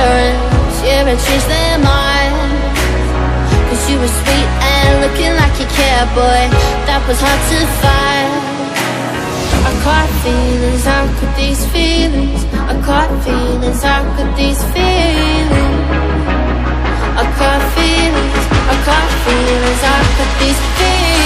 parents, yeah, and changed their mind. Cause you were sweet and looking like you cared, boy, that was hard to find. I caught feelings, how could these feelings? I caught feelings, how could these feelings? I caught feelings, how could these feelings?